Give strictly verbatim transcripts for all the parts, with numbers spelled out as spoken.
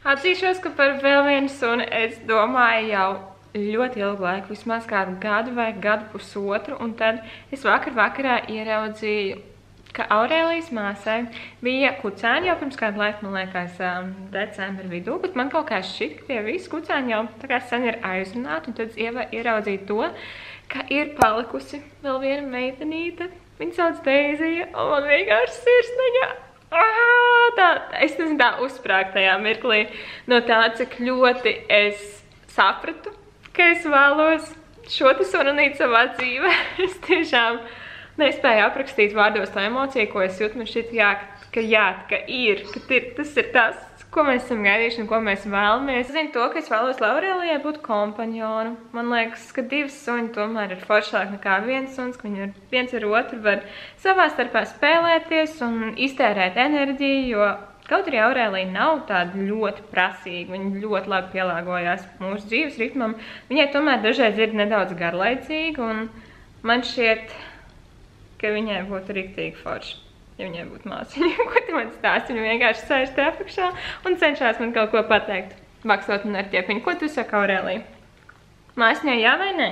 Atzīšos, ka par vēl vienu suni es domāju jau ļoti ilgu laiku, vismaz kādu gadu vai gadu pusotru, un tad es vakar vakarā ieraudzīju, ka Aurēlijas māsai bija kucēni jau pirms kādu laiku, man liekas, decembra vidū, bet man kaut kā šķiet, ka tie visi kucēni jau tā kā sen ir aizrunāti, un tad es ieraudzīju to, ka ir palikusi vēl viena meitenīte, viņa sauc Deizija, un man vienkārši sirsniņā. Ah, tā, es nezinu, tā uzsprāg tajā mirklī no tā, cik ļoti es sapratu, ka es vēlos šo te sununīt savā dzīvē. Es tiešām nespēju aprakstīt vārdos to emociju, ko es jūtu. Man šķiet, jā, ka jā, ka ir, ka ir, tas ir tas, ko mēs esam gaidījuši un ko mēs vēlamies. Es zinu to, ka es vēlos, lai Aurēlijai būtu kompanjonu. Man liekas, ka divas suņi tomēr ir foršāk nekā viens suns, ka viņi viens ar otru var savā starpā spēlēties un iztērēt enerģiju, jo kaut arī Aurēlija nav tāda ļoti prasīga, viņa ļoti labi pielāgojās mūsu dzīves ritmam. Viņai tomēr dažreiz ir nedaudz garlaicīga, un man šķiet, ka viņai būtu riktīgi forši. Ja viņai būtu māsiņa, ko tu man stāsti, viņa vienkārši sēž te apakšā un cenšās man kaut ko pateikt, bakstot man ar ķepiņu. Ko tu saka, Aurēlija? Māsiņai jā vai nē?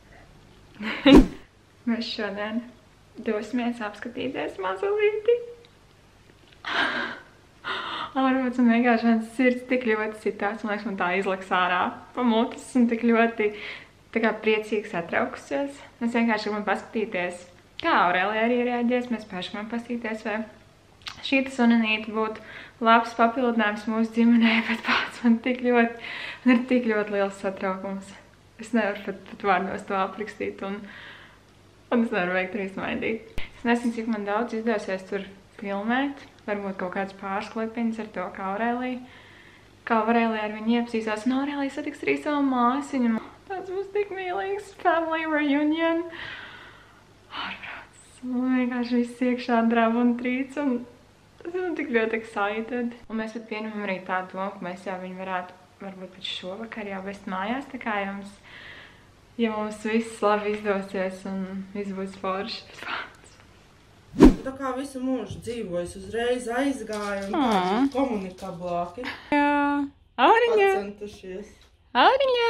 Mēs šodien dosimies apskatīties mazulīti. Ārvots un vienkārši mans sirds tik ļoti sitās, man liekas, man tā izliks ārā pa mutes un tik ļoti tā kā priecīgi satraukusies. Mēs vienkārši gribam paskatīties, kā Aurēlija arī reaģēs, mēs paši varam paskatīties, vai šī sununīte būtu labs papildinājums mūsu ģimenē, bet pats man tik ļoti, man ir tik ļoti liels satraukums. Es nevaru pat, pat vārdos to aprakstīt, un, un es nevaru veikt arī smaidīt. Es nezinu, cik man daudz izdosies tur filmēt, varbūt kaut kāds pārsklipiņas ar to, kā Aurēlija, kā Aurēlija ar viņu iepazīstās, un Aurēlija satiks arī savu māsiņu. Tāds būs tik mīlīgs family reunion. Ārprāts. Man vienkārši viss iekšā drāva un trīc, un es esmu tik ļoti excited. Un mēs pat pieņemam arī tādu domu, ka mēs jau viņu varētu, varbūt pēc šovakar jau vest mājās, tā kā jums, ja mums viss labi izdosies un viss būs forši. Tā kā visu mūžu dzīvoju, es uzreiz aizgāju un tādi komunikablāki. Jā, Auriņā! Pacentušies. Auriņā!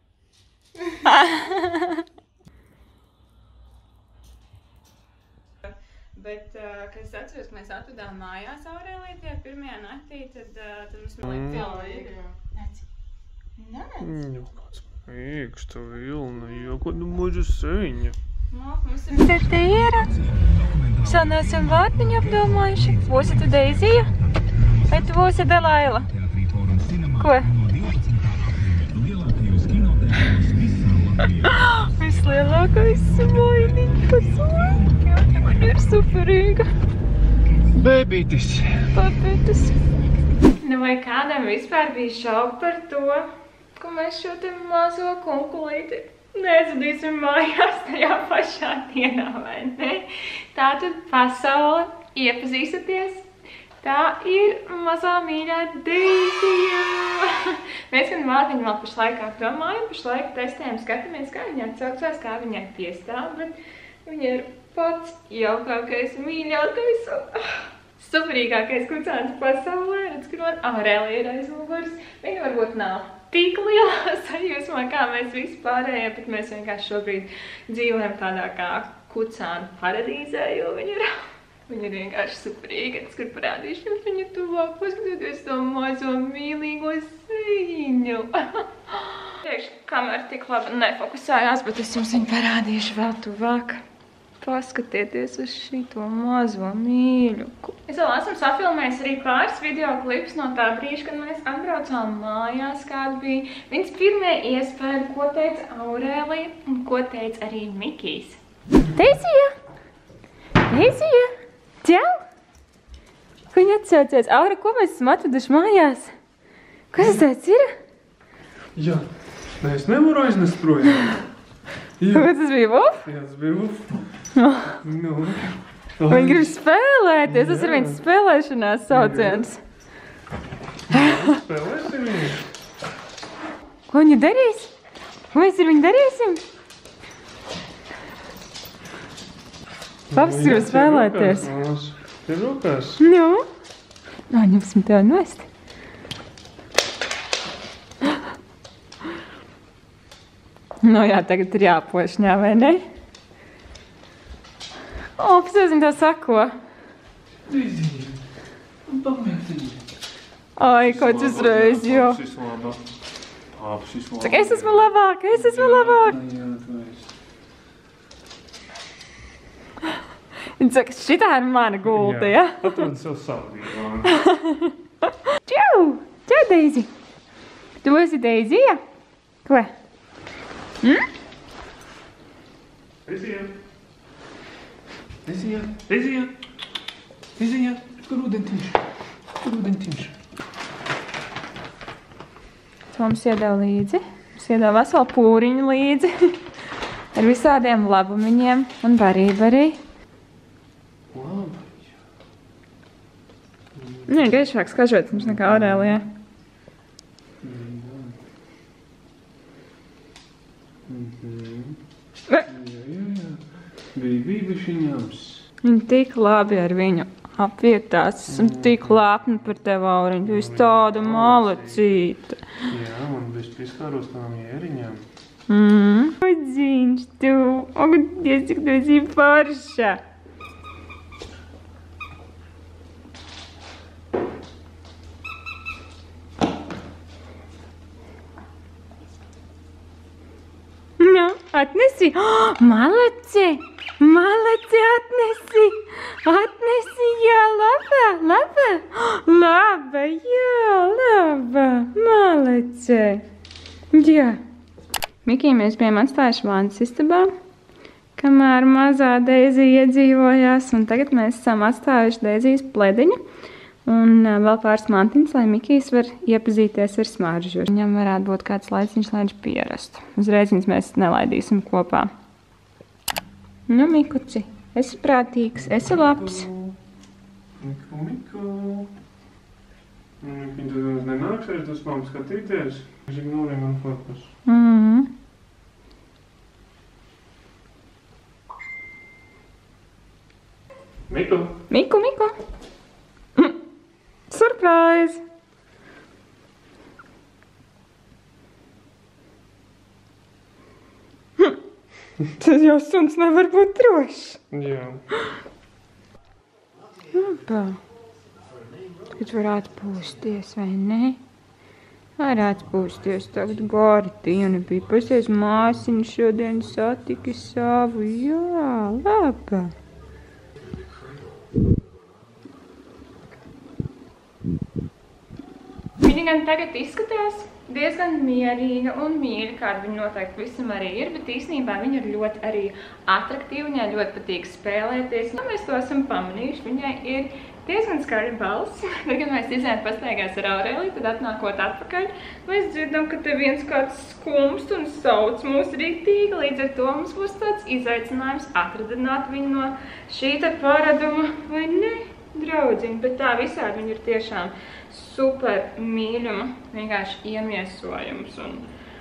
Bet, uh, kad es atceros, ka mēs atvedām mājās Aurēliju tie pirmajā naktī, tad, uh, tad mums man liek pilnīgi. Nec. Nec. Jā, kāds mīksta vilna, jo, ko tu mūžu seņa. Māk, mums ir... Te te ir. Sanāsim vārdiņu apdomājuši. Būsi tu Deizija? Vai tu būsi Delaila? Ko? Vislielākais smaidīņš, pasauli. Man ir superīga. Bebītis. Papītis. Nu vai kādam vispār bija šaubu par to, ka mēs šo te mazo kunkulīti nezudīsim mājās tajā pašā dienā, vai ne? Tātad pasaule iepazīstaties. Tā ir mazā mīļā Deizija. Mēs gan vārdiņu vēl pašlaik apdomājam, pašlaik testējam, skatāmies, kā viņa atsaucās, kā viņa piestāv, bet viņa ir pats jaukākais, mīļākais un superīgākais kucēns pasaulē. Redz, ka man Aurēlija ir aizmugurs. Viņa varbūt nav tik lielā sajūsmā, kā mēs visi pārējie, bet mēs vienkārši šobrīd dzīvojam tādā kā kucēnu paradīzē, jo viņa ir, viņa ir vienkārši superīga. Es gribu parādīšu jums viņu tuvāk, paskatieties to mazo mīlīgo sīņu. Teikšu, kamēr tik labi nefokusējās, bet es jums viņu parādīšu vēl tuvāk. Paskatieties uz šito mazo mīļu. Es vēl esmu safilmējis arī pāris videoklips no tā brīža, kad mēs atbraucām mājās, kāda bija viņas pirmie iespēja, ko teica Aurēlija un ko teica arī Mikijs. Deizija! Deizija! Čau! Ko viņa atsaucies? Aura, ko mēs esam atveduši mājās? Kas tas ir? Jā, nē, es nevaru aiznest projām. Ko tas bija Vuf? Jā, tas bija Vuf. Nu. Viņi grib spēlēties, tas ir viņas spēlēšanās sauciens. Spēlēsim viņu. Ko viņa darīs? Ko mēs ar viņu darīsim? Paps grib spēlēties. Te rokās. Nu? Nāņemsim tev nost. Nu jā, tagad ir jāpošņā, vai ne? O, pēc viņa tā sako. Deizīja. Pamētiņa. Ai, kāds uzreiz, jo. Papsis laba. Papsis laba. Saka, es esmu labāk, es esmu labāk. Jā, tu esi. Viņa saka, šitā ir mana gulta, ja? Atrod sev savu dīvānu. Čau! Čau, Deizi! Tu esi Deizija? Ko? Hm? Deizija. Deizija. Deizija. Deizija. Kur ūdentiņš? Kur ūdentiņš? Tu mums iedeva līdzi. Mums iedeva veselu pūriņu līdzi. Ar visādiem labumiņiem un barību arī. Labi. Nē, gaišāk skažots mums nekā Aurēlijā. Jā, jā, jā. Bija bībišiņams. Viņa tik labi ar viņu apvietās. Esam tik lepni par tevi, Auriņ. Tu esi tāda malacīta. Jā, man bez pieskāros tām jēriņām. Mm. Oi, dzīņš, tu. O, Dievs, cik tu esi forša. Nu, atnesi. Oh, malaci. Malaci, atnesi. Atnesi, jā, laba, laba. Oh, laba, jā, laba. Malaci. Jā. Mikī mēs bijām atstājuši vānas istabā, kamēr mazā Deizija iedzīvojās, un tagad mēs esam atstājuši Deizijas plediņu un vēl pāris mantiņas, lai Mikijs var iepazīties ar smaržu. Viņam varētu būt kāds laiciņš, lai viņš pierastu. Uzreiz viņas mēs nelaidīsim kopā. Nu, Mikuci, esi prātīgs, esi labs. Miku, Miku. Viņi tad nenāks aiz uz mām skatīties. Viņš ignorē man fokus. Mhm. Miku. Miku, Miku. Mm. Surprise! Hm. Tas jau suns nevar būt drošs. Jā. Labā. Tagad varētu pūsties, vai ne? Varētu pūsties. Tagad gari diena bija. Pasies māsiņu šodien satiki savu. Jā, labā. Viņa gan tagad izskatās diezgan mierīga un mīļa, kāda viņa noteikti visam arī ir, bet īstenībā viņa ir ļoti arī atraktīva, viņai ļoti patīk spēlēties. Ja mēs to esam pamanījuši, viņai ir diezgan skaļa balss. Tad, kad mēs izējām pastaigās ar Aurēliju, tad atnākot atpakaļ, mēs dzirdam, ka te viens kāds skumst un sauc mūs rīktīgi. Līdz ar to mums būs tāds izaicinājums atradināt viņu no šī te paraduma, vai ne, draudziņi, bet tā visādi viņa ir tiešām super mīļuma, vienkārši iemiesojums, un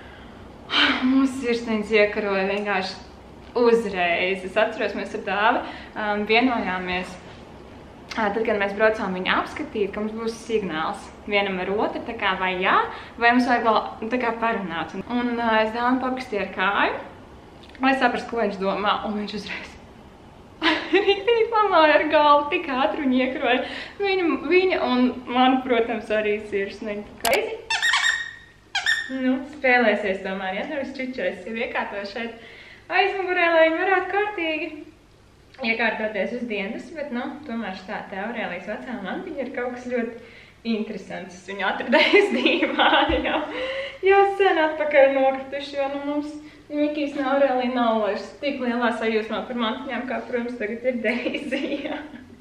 mūsu sirsniņas iekaroja vienkārši uzreiz. Es atceros, mēs ar Dāvi um, vienojāmies, tad, kad mēs braucām viņu apskatīt, ka mums būs signāls vienam ar otru, tā kā vai jā, vai mums vajag vēl tā kā parunāt. Un uh, es Dāvi pakustīju ar kāju, lai saprastu, ko viņš domā, un viņš uzreiz rīktīgi pamāja ar galvu, tik ātri un iekaroja viņa, viņa un manu, protams, arī sirsniņu. Kaizi? Nu, spēlēsies tomēr, ja nevis čičais, jau iekārto šeit aizmugurē, lai viņi varētu kārtīgi iekārtoties uz dienas, bet, nu, tomēr tā te Aurēlijas vecā mantiņa ir kaut kas ļoti interesants. Es viņu atradēju dīvāni jau, jau sen atpakaļ nokrituši, jo, nu, mums Mikijs un Aurēlija nav vairs tik lielā sajūsmā par mantiņām, kā, protams, tagad ir Deizija.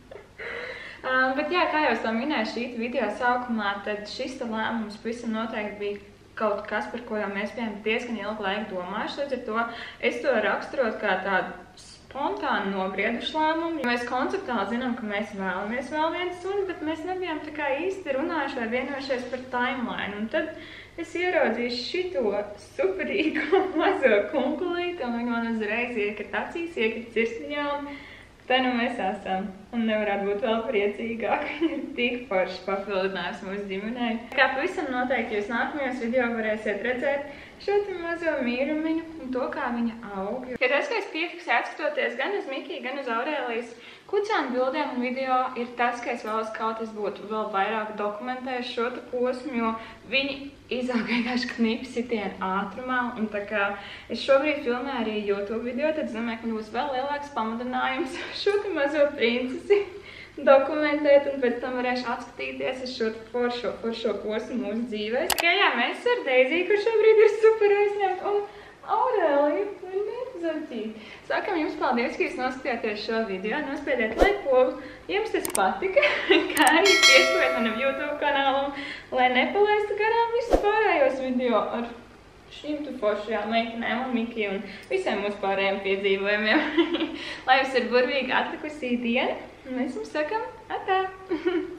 um, bet jā, kā jau es to minēju šī video sākumā, tad šis lēmums pavisam noteikti bija kaut kas, par ko jau mēs bijām diezgan ilgu laiku domājuši. Līdz ar to es to raksturot kā tādu spontāni nobrieduši lēmumu. Mēs konceptuāli zinām, ka mēs vēlamies vēl vienu suni, bet mēs nebijām tā kā īsti runājuši vai vienojušies par timeline. Un tad es ieraudzīju šito superīgo mazo kunkulīti, un viņi man uzreiz iekrita acīs, iekrita sirsniņā, un te nu mēs esam. un nevarētu būt vēl priecīgāk. Viņa ir tik forši papildinājums mūsu ģimenei. Kā pavisam noteikti jūs nākamajos video varēsiet redzēt šo te mazo mīrumiņu un to, kā viņa aug. Ja tas, ka es piefiksēju atskatoties gan uz Mikiju, gan uz Aurēlijas kucēnu bildēm un video, ir tas, ka es vēlos kaut es būtu vēl vairāk dokumentējuši šo te posmu, jo viņi izaug vienkārši knipi sitienu ātrumā, un tā kā es šobrīd filmēju arī YouTube video, tad es domāju, ka būs vēl lielāks pamudinājums šo te mazo princesi dokumentēt, un pēc tam varēšu atskatīties uz šo foršo, foršo posmu mūsu dzīvēs. Tikai jā, mēs ar Deiziju, kur šobrīd ir super aizņemt, un Aurēliju, viņa ir zaļķīt. Sākam jums paldies, ka jūs noskatījāties šo video, nospiediet like pogu, jums tas patika, kā arī pieskojiet manam YouTube kanālam, lai nepalaistu garām visus pārējos video ar šīm tu foršajām meitenēm un Mikiju un visiem mūsu pārējiem piedzīvojumiem. Lai jums ir burvīgi atlikusī diena, un mēs jums sakam atā!